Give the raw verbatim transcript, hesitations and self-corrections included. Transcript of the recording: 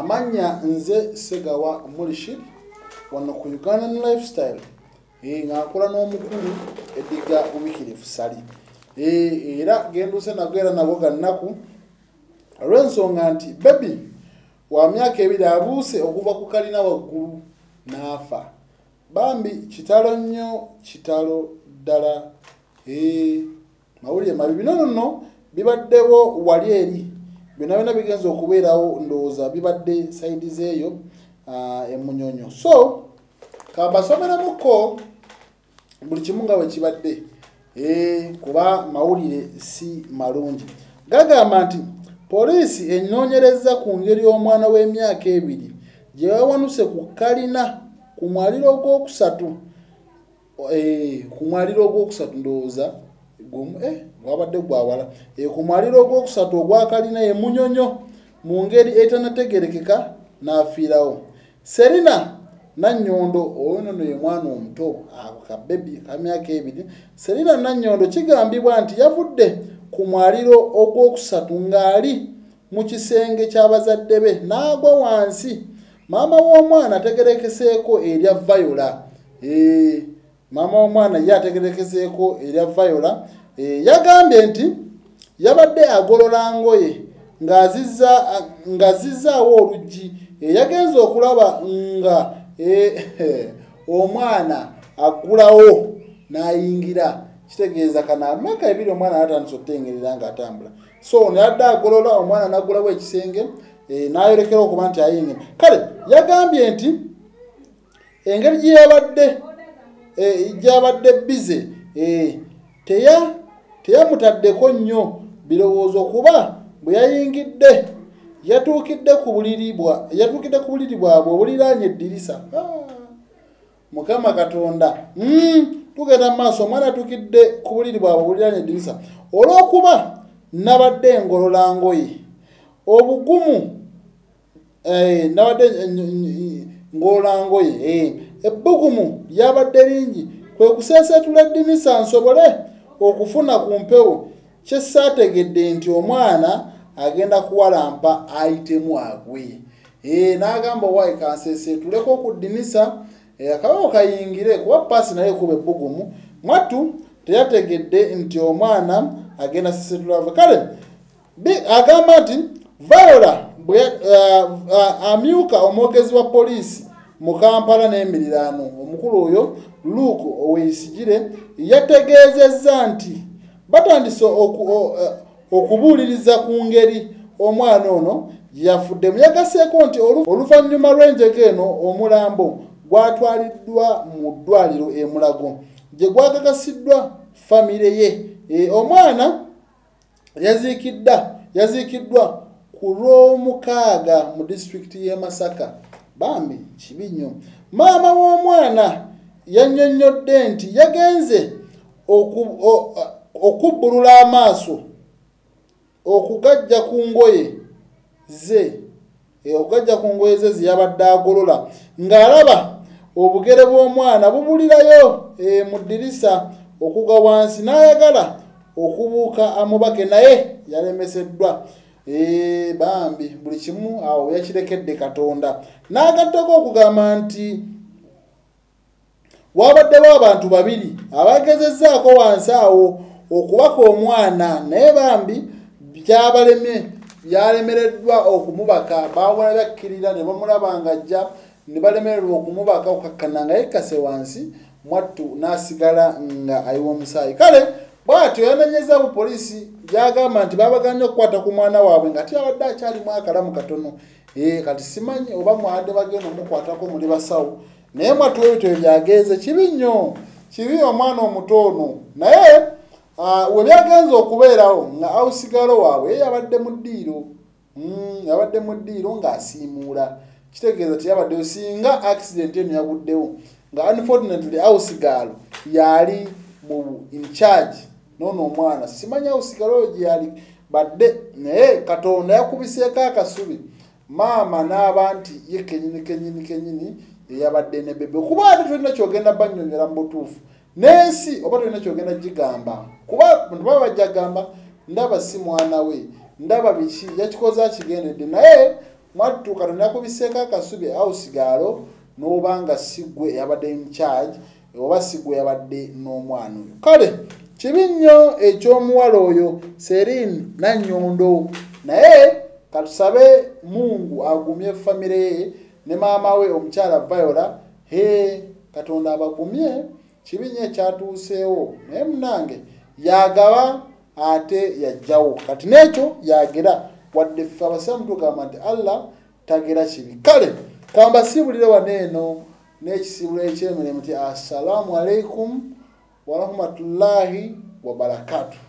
amanya nze Segawa Mulishid wano ku Ugandan Lifestyle eh ngakula n'omukulu ediga ubikirifu sali eh era genduse nagera nago gannaku olw'ensonga nti baby wa myaka ebiri abuuse okuva ku kalina waggulu n'afa bambi kitalo nnyo kitalo ddala eh mawulire mabibi no no bibaddewo wali eri byonna byonna bigenza okubeerawo ndowooza bibadde saidi zeeyo uh, emunyonyo so kabasomeramuko buli kimu nga bwe kibadde eh kuba mawulire si malungi gagamba nti poliisi enoonyereza ku ngeri y'omwana w'emyaka ebiri gye yawanuse ku kalina ku mwaliro ogwokusatu eh ku mwaliro ogwokusatu ndowooza gumu eh wabadde gwawala e ku mwaliro ogwokusatu ogwa kalina ye munyonyo mu ngeri etanategerekeka n'afiirawo Serina Nannyondo oyo nno ye mwana omuto aka baby ka myaka ebiri Serina Nannyondo kigambibwa nti yavudde ku mwaliro ogwokusatu ng'ali mu kisenge ky'abazadde be n'agwa wansi maama w'omwana ategerekeseeko erya Viola eh maama w'omwana ye ategerekeseeko erya Viola e, yagambye nti yabadde agolola ngoye ng'azizza ng'azizzaawo oluggi e, yagenze okulaba nga e, omwana agulawo n'ayingira kitegeeza kana amaka ebiri omwana atandise okutengerera ng'atambula so neyadde agolola omwana n'aggulawo ekisenge e, n'ayolekera okuba nti ayingira kale yagambye nti engeri gye yabadde e, gy'abadde bize e, teya teyamutaddeko nnyo birowoozo kuba bwe yayingidde yatuukidde ku buliri bwa yatuukidde ku buliri bwabwe obuliraanye eddirisa ah, Mukama Katonda mm, tugenda maaso omwana atuukidde ku buliri bwabwe obuliraanye eddirisa olw'okuba nabadde ngolola ngoye obugumu eh, nabadde ngolola ngoye eh, ebbugumu lyabadde lingi kwe kuseeseetula eddinisa nsobole okufuna ku mpewo kye saategedde nti omwana agenda kuwalampa ayitemu agwe eh n'agamba wayi kanseeseetuleko ku ddinisa eh akabawo kayingire kuba paasi naye kuba ebbugumu mwattu teyategedde nti omwana agenda seeseetula kale agamba nti Viola bwe uh, uh, amyuka omwogezi wa poliisi mu Kampala n'emiriraano omukulu oyo Luke Oweyesigire yategeezezza nti batandise okubuuliriza ku ngeri omwana ono yafudde yagaseeko nti oluvannyuma lw'enjega eno omulambo gwatwaliddwa mu ddwaliro e Mulago gye gwakakasiddwa famire ye e, omwana yaziikidda yaziikiddwa ku lw'omukaaga mu disitulikiti y'e Masaka bambi kibi nnyo maama w'omwana yannyonnyodde nti yagenze okubbulula amaaso okugajja ku ngoye ze okugajja ku ngoye ze ziyabadde agolola ng'alaba obugere bw'omwana bubulirayo e, mu ddirisa okuga wansi n'ayagala okubuuka amubake naye yalemeseddwa e, bambi buli kimu awo yakirekedde Katonda n'agattako okugamba nti wabaddewo abantu babiri abagezezzaako wansi awo okubaka omwana naye bambi byabalemye byalemereddwa okumubaka bawula bakkirira ne bamulaba ng'ajja ne balemererwa okumubaka okakkana nga yekkase wansi mwattu n'asigala nga ayiwa omusaayi kale bw'atyo yanenyeza bu poliisi gyagamba nti babaganya okukwata ku mwana waabwe nga tyabadde akyalimu akalamu katono ee kati simanyi oba mwadde bagenda omukwatako muli basawo naye mwattu ebyo byagenze kibi nnyo kibi omwana omutono naye uh, we byagenze okubeerawo nga awusigalo waabwe ye yabadde mu ddiiro mm, yabadde mu ddiiro ng'asiimuula kitegeeza tiyabaddewo singa accident eno yaguddewo nga unfortunately awusigalo yali mu in charge nono omwana simanyi awusigalo gye yali badde naye Katonda yakubiseeko akasubi maama n'aba nti ye kenyini kenyini kenyini yabadde ne bebe kuba ate tulina kyogenda bannyonyola mu butuufu n'ensi oba tulina kyogenda gigamba kuba abantu baba bajja gamba ndaba si mwana we ndaba biki yakikoze akigendedde naye mwattu katonda kubiseeka akasubi au sigalo n'obanga sigwe yabadde in charge oba sigwe yabadde n'omwana oyo kale kibi nnyo ekyomuwala oyo Serine Nannyondo naye katusabe Mungu agumye famire ye ne maama we omukyala Viola he katonda abagumye kibi nnyo ekyatuuseewo naye munange yagaba ate yajjawo kati n'ekyo yagera wadde ffe abasiramu tugamba nti Allah tagera kibi kale kamba sibulire waneeno n'ekisibulo eky'emirimu nti assalamu alaikum wa rahmatullahi wa barakatuh.